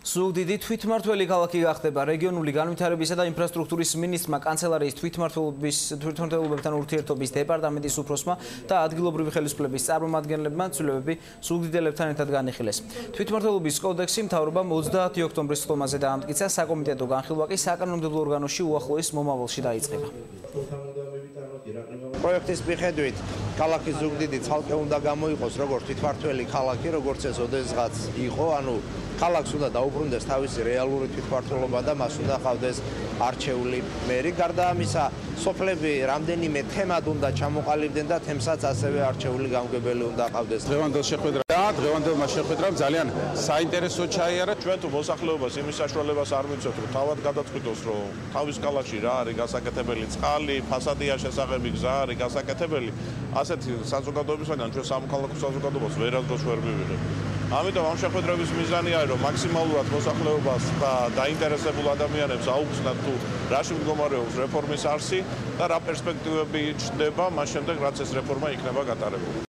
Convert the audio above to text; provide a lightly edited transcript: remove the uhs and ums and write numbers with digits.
ზუგდიდი თვითმმართველი ქალაქი გახდება. რეგიონული განვითარებისა და ინფრასტრუქტურის მინისტრმა, კანცელარიის თვითმმართველობებთან ურთიერთობის დეპარტამენტის უფროსმა და ადგილობრივი ხელისუფლების წარმომადგენლებმა ცვლილებები ზუგდიდელებთან ერთად განიხილეს. თვითმმართველობის კოდექსი მთავრობამ 30 ოქტომბრის ხტომაზე დაამტკიცა, საკომიტეტო განხილვა კი საკანონმდებლო ორგანოში უახლოეს მომავალში დაიწყება. პროექტის მიხედვით ქალაქი ზუგდიდი ცალკე უნდა გამოიყოს როგორც თვითმმართველი ქალაქი, როგორც ეს ოდესღაც იყო, ანუ ქალაქს უნდა დაუბრუნდეს თავისი რეალური თვითმმართველობა და მას უნდა ჰყავდეს არჩეული მერი. გარდა ამისა, სოფლები რამდენიმე თემად უნდა ჩამოყალიბდნენ და თემსაც ასევე არჩეული გამგებელი უნდა ჰყავდეს. დღევანდელმა შეხვედრამ ძალიან საინტერესო ჩაიარა. ჩვენ თუ მოსახლეობას იმის საშუალებას არ მიცოთ, რომ თავად გადაწყვიტოს, რომ თავის ქალაქში რა არის გასაკეთებელი წყალი, ფასადია შესაღები გზა არის გასაკეთებელი, ასეთი საზოგადოებისგან ჩვენ სამოქალაქო საზოგადოებას ვერასდროს ვერ მივიღებთ. ამიტომ ამ შეხვედრების მიზანი არის, რომ მაქსიმალურად მოსახლეობას და დაინტერესებულ ადამიანებს აუხსნათ თუ რაში მდგომარეობს რეფორმის არსი და რა პერსპექტივები ჩნდება მას შემდეგ, რაც ეს რეფორმა იქნება გატარებული.